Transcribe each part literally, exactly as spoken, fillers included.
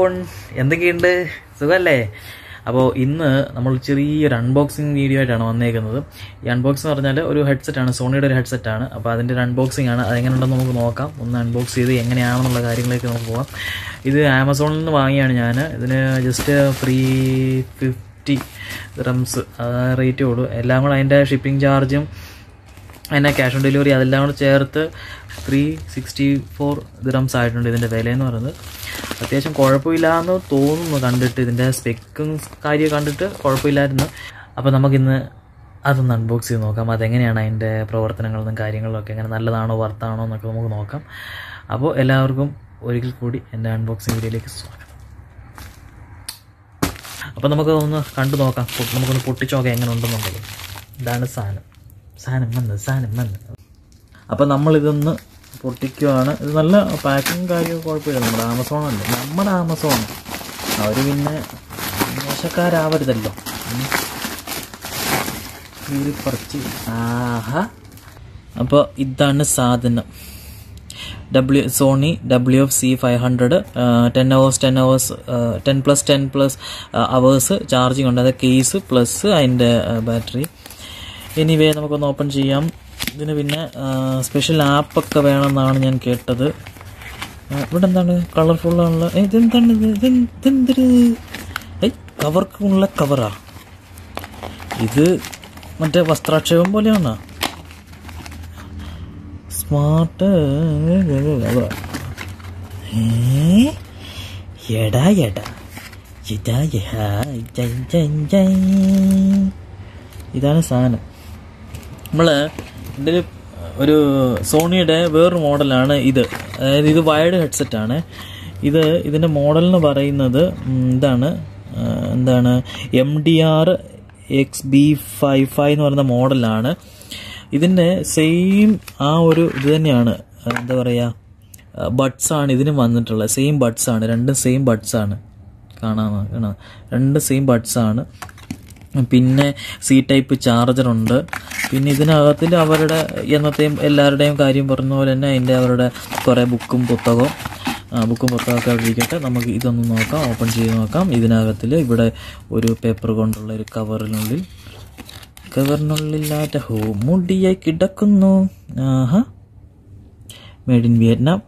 everyone, എന്തൊക്കെയുണ്ട് സുഖല്ലേ? അപ്പോൾ ഇന്ന് നമ്മൾ ചെറിയൊരു അൺബോക്സിങ് വീഡിയോ ആയിട്ടാണ് വന്നേക്കുന്നത്. ഈ അൺബോക്സ് എന്ന് പറഞ്ഞാൽ ഒരു ഹെഡ്സെറ്റാണ്, സോണിയുടെ ഒരു ഹെഡ്സെറ്റാണ്. അപ്പോൾ അതിൻ്റെ ഒരു അൺബോക്സിംഗ് ആണ്. അതെങ്ങനെയുണ്ടെന്ന് നമുക്ക് നോക്കാം. ഒന്ന് അൺബോക്സ് ചെയ്ത് എങ്ങനെയാണെന്നുള്ള കാര്യങ്ങളിലേക്ക് നമുക്ക് പോകാം. ഇത് ആമസോണിൽ നിന്ന് വാങ്ങിയാണ് ഞാൻ. ഇതിന് ജസ്റ്റ് ത്രീ ഫിഫ്റ്റി റംസ് റേറ്റ് ഉള്ളൂ. എല്ലാം കൂടെ അതിൻ്റെ ഷിപ്പിംഗ് ചാർജും അതിൻ്റെ ക്യാഷ് ഓൺ ഡെലിവറി അതെല്ലാം കൂടെ ചേർത്ത് ത്രീ സിക്സ്റ്റി ഫോർ ദിറംസ് ആയിട്ടുണ്ട് ഇതിൻ്റെ വിലയെന്ന് പറയുന്നത്. അത്യാവശ്യം കുഴപ്പമില്ലാന്ന് തോന്നുന്നു കണ്ടിട്ട്, ഇതിൻ്റെ സ്പെക്കും കാര്യം കണ്ടിട്ട് കുഴപ്പമില്ലായിരുന്നു. അപ്പോൾ നമുക്കിന്ന് അതൊന്ന് അൺബോക്സ് ചെയ്ത് നോക്കാം. അതെങ്ങനെയാണ് അതിൻ്റെ പ്രവർത്തനങ്ങളും കാര്യങ്ങളും ഒക്കെ, എങ്ങനെ നല്ലതാണോ വർത്താണോ എന്നൊക്കെ നമുക്ക് നോക്കാം. അപ്പോൾ എല്ലാവർക്കും ഒരിക്കൽ കൂടി എൻ്റെ അൺബോക്സിങ് വീഡിയോയിലേക്ക് സ്വാഗതം. അപ്പോൾ നമുക്ക് ഒന്ന് കണ്ടു നോക്കാം, നമുക്കൊന്ന് പൊട്ടിച്ച് നോക്കാം എങ്ങനെ ഉണ്ടെന്നുള്ളത്. ഇതാണ് സാധനം സാധനം വന്ന് സാധനം വന്ന് അപ്പോൾ നമ്മളിതൊന്ന് പൊട്ടിക്കുവാണ്. ഇത് നല്ല പാക്കിങ് കാര്യമൊക്കെ കുഴപ്പമില്ല. നമ്മുടെ ആമസോൺ അല്ലേ, നമ്മുടെ ആമസോൺ. അവർ പിന്നെ മോശക്കാരാവരുതല്ലോ. പറിച്ച് ആഹാ. അപ്പോൾ ഇതാണ് സാധനം. W Sony W F C five hundred ten hours ten hours ten plus ten plus hours charging ഉണ്ട്. അത് കേസ് പ്ലസ് അതിൻ്റെ ബാറ്ററി. എനിവേ നമുക്കൊന്ന് ഓപ്പൺ ചെയ്യാം. ഇതിന് പിന്നെ സ്പെഷ്യൽ ആപ്പൊക്കെ വേണമെന്നാണ് ഞാൻ കേട്ടത്. ഇവിടെ എന്താണ് കളർഫുള്ളാണല്ലോ. ഇതെന്താണ് ഇത്? ഇതെന്തൊരു ഏയ് കവർക്കുള്ള കവറാ ഇത്? മറ്റേ വസ്ത്രാക്ഷേപം പോലെയാണോ? സ്മാർട്ട് എടാ എടാ ഇതാ ഇതാണ് സാധനം. നമ്മൾ ഇതിൽ ഒരു സോണിയുടെ വേറൊരു മോഡലാണ് ഇത്. അതായത് ഇത് വയർഡ് ഹെഡ്സെറ്റാണ്. ഇത് ഇതിൻ്റെ മോഡൽ എന്ന് പറയുന്നത് ഇതാണ്, എന്താണ് M D R X B five five എന്ന് പറയുന്ന മോഡലാണ്. ഇതിൻ്റെ സെയിം ആ ഒരു ഇത് തന്നെയാണ്, എന്താ പറയുക, ബഡ്സാണ് ഇതിന് വന്നിട്ടുള്ളത്. സെയിം ബഡ്സാണ്, രണ്ടും സെയിം ബഡ്സാണ്. കാണാൻ കാണാം രണ്ട് സെയിം ബഡ്സാണ്. പിന്നെ സി ടൈപ്പ് ചാർജറുണ്ട്. പിന്നെ ഇതിനകത്തിൽ അവരുടെ എന്നത്തെയും എല്ലാവരുടെയും കാര്യം പറഞ്ഞ പോലെ തന്നെ അതിൻ്റെ അവരുടെ കുറേ ബുക്കും പുസ്തകവും ബുക്കും പുസ്തകമൊക്കെ അവിടെ ഇരിക്കട്ടെ. നമുക്ക് ഇതൊന്ന് നോക്കാം, ഓപ്പൺ ചെയ്ത് നോക്കാം. ഇതിനകത്തിൽ ഇവിടെ ഒരു പേപ്പർ കൊണ്ടുള്ള ഒരു കവറിനുള്ളിൽ കവറിനുള്ളിലാറ്റ ഹോ മുടിയായി കിടക്കുന്നു. ആഹാ, മെയ്ഡ് ഇൻ വിയറ്റ്നാം.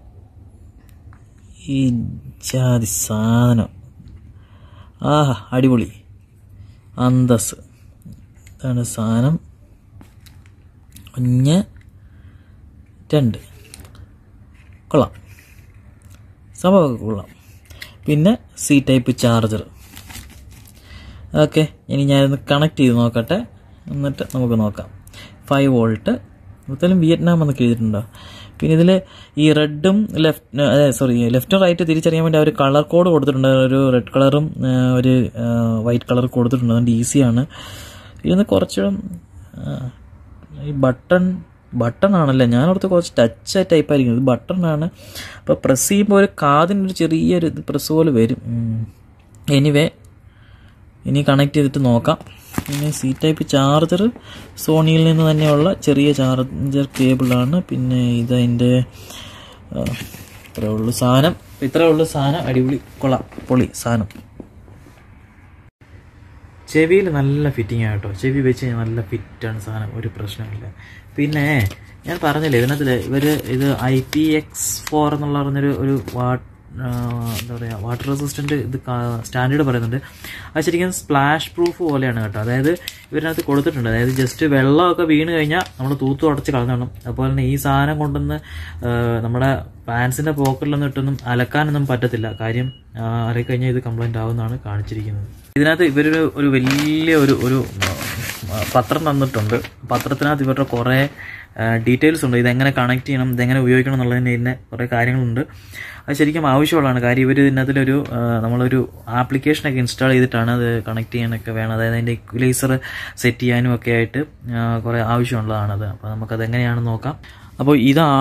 ഈ ജാതി സാധനം, ആഹാ അടിപൊളി അന്തസ്. ഇതാണ് സാധനം. ഒന്ന് രണ്ട് കൊള്ളാം, സംഭവമൊക്കെ കൊള്ളാം. പിന്നെ സി ടൈപ്പ് ചാർജർ. ഓക്കെ, ഇനി ഞാനിന്ന് കണക്ട് ചെയ്ത് നോക്കട്ടെ, എന്നിട്ട് നമുക്ക് നോക്കാം. ഫൈവ് വോൾട്ട് മൊത്തം വിയറ്റ്നാം എന്നൊക്കെ എഴുതിയിട്ടുണ്ടോ? പിന്നെ ഇതിൽ ഈ റെഡും ലെഫ്റ്റ് അതെ സോറി ലെഫ്റ്റും റൈറ്റ് തിരിച്ചറിയാൻ വേണ്ടി അവർ കളർ കോഡ് കൊടുത്തിട്ടുണ്ട്. ഒരു റെഡ് കളറും ഒരു വൈറ്റ് കളർ കൊടുത്തിട്ടുണ്ട്. അതുകൊണ്ട് ഈസിയാണ്. ഇതിന് കുറച്ചും ഈ ബട്ടൺ ബട്ടൺ ആണല്ലേ, ഞാനോടത്ത് കുറച്ച് ടച്ച് ടൈപ്പായിരിക്കും. ഇത് ബട്ടണാണ്. അപ്പോൾ പ്രസ് ചെയ്യുമ്പോൾ ഒരു കാതിനൊരു ചെറിയൊരു ഇത് പ്രസ് പോലെ വരും. എനിവേ ഇനി കണക്ട് ചെയ്തിട്ട് നോക്കാം. പിന്നെ സി ടൈപ്പ് ചാർജർ സോണിയിൽ നിന്ന് തന്നെയുള്ള ചെറിയ ചാർജർ കേബിളാണ്. പിന്നെ ഇതതിൻ്റെ ഇത്രയേ ഉള്ളൂ സാധനം. ഇത്രയേ ഉള്ളൂ സാധനം. അടിപൊളി, കൊള്ളാം, പൊളി സാധനം. ചെവിയിൽ നല്ല ഫിറ്റിംഗ് ആട്ടോ. ചെവി വെച്ച് കഴിഞ്ഞാൽ നല്ല ഫിറ്റാണ് സാധനം, ഒരു പ്രശ്നമില്ല. പിന്നെ ഞാൻ പറഞ്ഞില്ലേ, ഇതിനകത്തിൽ ഇവർ ഇത് ഐ പി എക്സ് ഫോർ എന്നുള്ള പറഞ്ഞൊരു ഒരു വാട്ട് എന്താ പറയുക വാട്ടർ റെസിസ്റ്റൻ്റ് ഇത് സ്റ്റാൻഡേർഡ് പറയുന്നുണ്ട്. അത് ശരിക്കും സ്പ്ലാഷ് പ്രൂഫ് പോലെയാണ് കേട്ടോ. അതായത് ഇവരിനകത്ത് കൊടുത്തിട്ടുണ്ട്, അതായത് ജസ്റ്റ് വെള്ളമൊക്കെ വീണ് കഴിഞ്ഞാൽ നമ്മൾ തൂത്ത് ഉടച്ച് കളഞ്ഞോണം. അതുപോലെ തന്നെ ഈ സാധനം കൊണ്ടൊന്ന് നമ്മുടെ പാൻസിൻ്റെ പോക്കറ്റിലൊന്നും ഇട്ടൊന്നും അലക്കാനൊന്നും പറ്റത്തില്ല. കാര്യം അലക്കഴിഞ്ഞാൽ ഇത് കംപ്ലൈൻറ്റ് ആവുമെന്നാണ് കാണിച്ചിരിക്കുന്നത്. ഇതിനകത്ത് ഇവരൊരു ഒരു വലിയ ഒരു ഒരു പത്രം തന്നിട്ടുണ്ട്. പത്രത്തിനകത്ത് ഇവരുടെ കുറേ ഡീറ്റെയിൽസ് ഉണ്ട്. ഇതെങ്ങനെ കണക്ട് ചെയ്യണം, ഇതെങ്ങനെ ഉപയോഗിക്കണം എന്നുള്ളതിൻ്റെ ഇതിൻ്റെ കുറേ കാര്യങ്ങളുണ്ട്. അത് ശരിക്കും ആവശ്യമുള്ളതാണ്. കാര്യം ഇവർ ഇതിനകത്തിലൊരു നമ്മളൊരു ആപ്ലിക്കേഷനൊക്കെ ഇൻസ്റ്റാൾ ചെയ്തിട്ടാണ് അത് കണക്ട് ചെയ്യാനൊക്കെ വേണം. അതായത് അതിൻ്റെ ഇക്വലൈസർ സെറ്റ് ചെയ്യാനും ഒക്കെ ആയിട്ട് കുറേ ആവശ്യമുള്ളതാണത്. അപ്പോൾ നമുക്കത് എങ്ങനെയാണെന്ന് നോക്കാം. അപ്പോൾ ഇതാണ്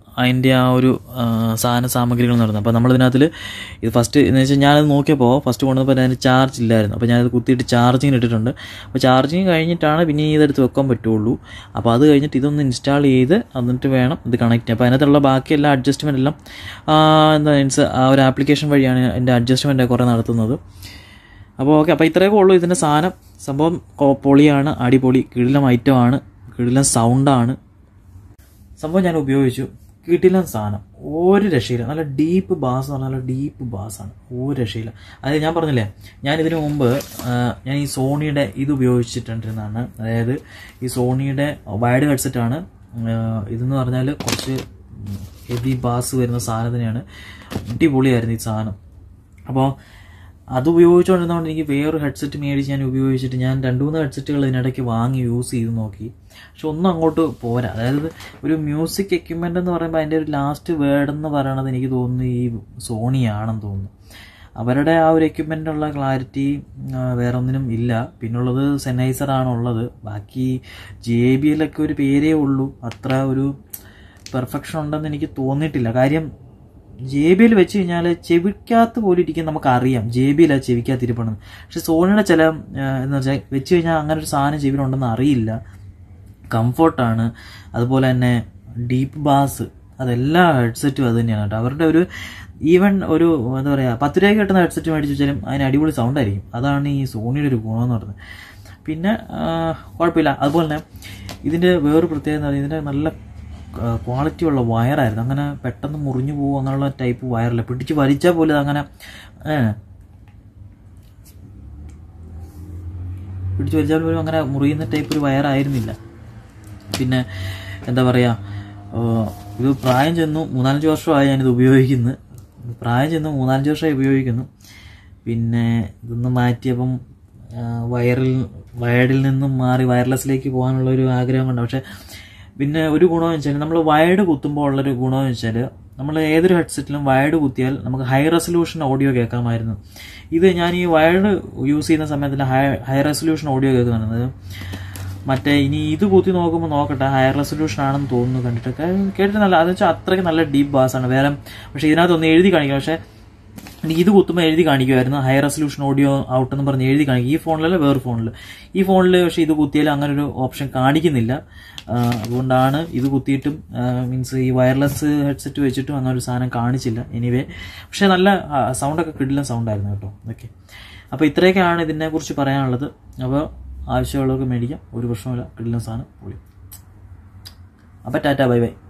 അതിൻ്റെ ആ ഒരു സാധന സാമഗ്രികൾ നടന്നത്. അപ്പോൾ നമ്മളിതിനകത്തിൽ ഇത് ഫസ്റ്റ് എന്ന് വെച്ചാൽ ഞാനത് നോക്കിയപ്പോൾ ഫസ്റ്റ് കൊണ്ടുവന്നപ്പോൾ അതിന് ചാർജ് ഇല്ലായിരുന്നു. അപ്പോൾ ഞാനത് കുത്തിയിട്ട് ചാർജിങ് ഇട്ടിട്ടുണ്ട്. അപ്പോൾ ചാർജിങ് കഴിഞ്ഞിട്ടാണ് പിന്നെ ഇതെടുത്ത് വെക്കാൻ പറ്റുള്ളൂ. അപ്പോൾ അത് കഴിഞ്ഞിട്ട് ഇതൊന്ന് ഇൻസ്റ്റാൾ ചെയ്ത് എന്നിട്ട് വേണം ഇത് കണക്ട് ചെയ്യാൻ. അപ്പോൾ അതിനകത്തുള്ള ബാക്കി എല്ലാ അഡ്ജസ്റ്റ്മെൻ്റ് എല്ലാം എന്താ മീൻസ് ആ ഒരു ആപ്ലിക്കേഷൻ വഴിയാണ് എൻ്റെ അഡ്ജസ്റ്റ്മെൻ്റ് കുറേ നടത്തുന്നത്. അപ്പോൾ ഓക്കെ, അപ്പോൾ ഇത്രയൊക്കെ ഉള്ളൂ ഇതിൻ്റെ സാധനം. സംഭവം പൊളിയാണ്, അടിപൊളി, കിടിലം ഐറ്റമാണ്, കിടിലം സൗണ്ടാണ്. സംഭവം ഞാൻ ഉപയോഗിച്ചു, കിടിലം സാധനം, ഒരു രക്ഷയില്ല. നല്ല ഡീപ്പ് ബാസ് എന്ന് പറഞ്ഞാൽ നല്ല ഡീപ്പ് ബാസാണ്, ഒരു രക്ഷയില്ല. അതായത് ഞാൻ പറഞ്ഞില്ലേ, ഞാൻ ഇതിനു മുമ്പ് ഞാൻ ഈ സോണിയുടെ ഇത് ഉപയോഗിച്ചിട്ടുണ്ടെന്നാണ്. അതായത് ഈ സോണിയുടെ വയർഡ് ഹെഡ്സെറ്റാണ്. ഇതെന്ന് പറഞ്ഞാൽ കുറച്ച് ഹെവി ബാസ് വരുന്ന സാധനം തന്നെയാണ്. അടിപൊളിയായിരുന്നു ഈ സാധനം. അപ്പോൾ അത് ഉപയോഗിച്ചുകൊണ്ടിരുന്നതുകൊണ്ട് എനിക്ക് വേറൊരു ഹെഡ്സെറ്റ് മേടിച്ച് ഞാൻ ഉപയോഗിച്ചിട്ട് ഞാൻ രണ്ട് മൂന്ന് ഹെഡ്സെറ്റുകൾ ഇതിനിടയ്ക്ക് വാങ്ങി യൂസ് ചെയ്ത് നോക്കി. പക്ഷെ ഒന്നും അങ്ങോട്ട് പോരാ. അതായത് ഒരു മ്യൂസിക് എക്യുപ്മെൻ്റ് എന്ന് പറയുമ്പോൾ അതിൻ്റെ ഒരു ലാസ്റ്റ് വേർഡ് എന്ന് പറയണത് എനിക്ക് തോന്നുന്നു ഈ സോണിയാണെന്ന് തോന്നുന്നു. അവരുടെ ആ ഒരു എക്യുപ്മെൻറ്റിനുള്ള ക്ലാരിറ്റി വേറെ ഒന്നിനും ഇല്ല. പിന്നുള്ളത് സെനൈസറാണുള്ളത്. ബാക്കി ജെ ബി എല്ലൊക്കെ ഒരു പേരേ ഉള്ളൂ, അത്ര ഒരു പെർഫെക്ഷൻ ഉണ്ടെന്ന് എനിക്ക് തോന്നിയിട്ടില്ല. കാര്യം ജെ ബി എൽ വെച്ച് കഴിഞ്ഞാൽ ചെവിക്കകത്ത് പോലും ഇരിക്കും, നമുക്കറിയാം ജെ ബി എൽ ആ ചെവിക്കകത്ത് ഇരിപ്പണെന്ന്. പക്ഷെ സോണിയുടെ ചില എന്ന് വെച്ചാൽ വെച്ച് കഴിഞ്ഞാൽ അങ്ങനെ ഒരു സാധനം ചെവിയിലുണ്ടെന്ന് അറിയില്ല. കംഫർട്ടാണ്, അതുപോലെ തന്നെ ഡീപ്പ് ബാസ്, അതെല്ലാ ഹെഡ്സെറ്റും അത് തന്നെയാണ് കേട്ടോ. അവരുടെ ഒരു ഈവൻ ഒരു എന്താ പറയുക പത്ത് രൂപയ്ക്ക് കിട്ടുന്ന ഹെഡ്സെറ്റ് മേടിച്ച് വെച്ചാലും അതിന് അടിപൊളി സൗണ്ട് ആയിരിക്കും. അതാണ് ഈ സോണിയുടെ ഒരു ഗുണമെന്ന് പറയുന്നത്. പിന്നെ കുഴപ്പമില്ല. അതുപോലെ തന്നെ ഇതിൻ്റെ വേറൊരു പ്രത്യേകത എന്ന് പറയുന്നത് ഇതിൻ്റെ നല്ല ക്വാളിറ്റി ഉള്ള വയറായിരുന്നു. അങ്ങനെ പെട്ടെന്ന് മുറിഞ്ഞു പോകും അങ്ങനെയുള്ള ടൈപ്പ് വയറല്ല. പിടിച്ച് വലിച്ചാൽ പോലും അതങ്ങനെ പിടിച്ച് വലിച്ചാൽ പോലും അങ്ങനെ മുറിയുന്ന ടൈപ്പ് ഒരു വയറായിരുന്നില്ല. പിന്നെ എന്താ പറയുക, ഇത് പ്രായം ചെന്നു മൂന്നാലഞ്ച് വർഷമായി ഞാനിത് ഉപയോഗിക്കുന്നു. പ്രായം ചെന്നു മൂന്നാലഞ്ച് വർഷമായി ഉപയോഗിക്കുന്നു. പിന്നെ ഇതൊന്ന് മാറ്റിയപ്പം വയറിൽ വയർഡിൽ നിന്നും മാറി വയർലെസ്സിലേക്ക് പോകാനുള്ള ഒരു ആഗ്രഹം കൊണ്ട്. പക്ഷേ പിന്നെ ഒരു ഗുണമെന്ന് വെച്ചാൽ നമ്മൾ വയർഡ് കുത്തുമ്പോൾ ഉള്ളൊരു ഗുണമെന്ന് വെച്ചാൽ നമ്മൾ ഏതൊരു ഹെഡ്സെറ്റിലും വയർഡ് കുത്തിയാൽ നമുക്ക് ഹൈ റെസൊല്യൂഷൻ ഓഡിയോ കേൾക്കാമായിരുന്നു. ഇത് ഞാൻ ഈ വയർഡ് യൂസ് ചെയ്യുന്ന സമയത്തിൽ ഹൈ ഹൈ റെസൊല്യൂഷൻ ഓഡിയോ കേൾക്കുന്നത് മറ്റേ ഇനി ഇത് കുത്തി നോക്കുമ്പോൾ നോക്കട്ടെ ഹൈ റെസൊല്യൂഷൻ ആണെന്ന് തോന്നുന്നു. കണ്ടിട്ടൊക്കെ കേട്ടിട്ട് നല്ല, അതെന്ന് വെച്ചാൽ അത്രയ്ക്ക് നല്ല ഡീപ്പ് ബാസാണ്. വേറെ പക്ഷേ ഇതിനകത്തൊന്ന് എഴുതി കാണിക്കും. പക്ഷേ എനിക്ക് ഇത് കുത്തുമ്പോൾ എഴുതി കാണിക്കുമായിരുന്നു ഹൈ റെസൊല്യൂഷൻ ഓഡിയോ ഔട്ട് എന്ന് പറഞ്ഞ് എഴുതി കാണിക്കും. ഈ ഫോണിലല്ല വേറെ ഫോണിൽ. ഈ ഫോണിൽ പക്ഷേ ഇത് കുത്തിയാൽ അങ്ങനെ ഒരു ഓപ്ഷൻ കാണിക്കുന്നില്ല. അതുകൊണ്ടാണ് ഇത് കുത്തിയിട്ടും മീൻസ് ഈ വയർലെസ് ഹെഡ്സെറ്റ് വെച്ചിട്ടും അങ്ങനെ ഒരു സാധനം കാണിച്ചില്ല. എനിവേ പക്ഷേ നല്ല സൗണ്ടൊക്കെ കിടിലൻ സൗണ്ടായിരുന്നു കേട്ടോ. ഓക്കെ, അപ്പോൾ ഇത്രയൊക്കെയാണ് ഇതിനെക്കുറിച്ച് പറയാനുള്ളത്. അപ്പോൾ ആവശ്യമുള്ളവർക്ക് മേടിക്കാം, ഒരു പ്രശ്നമില്ല, കിടിലൻ സാധനം പൊളി. അപ്പോൾ ടാറ്റ, ബൈ ബൈ.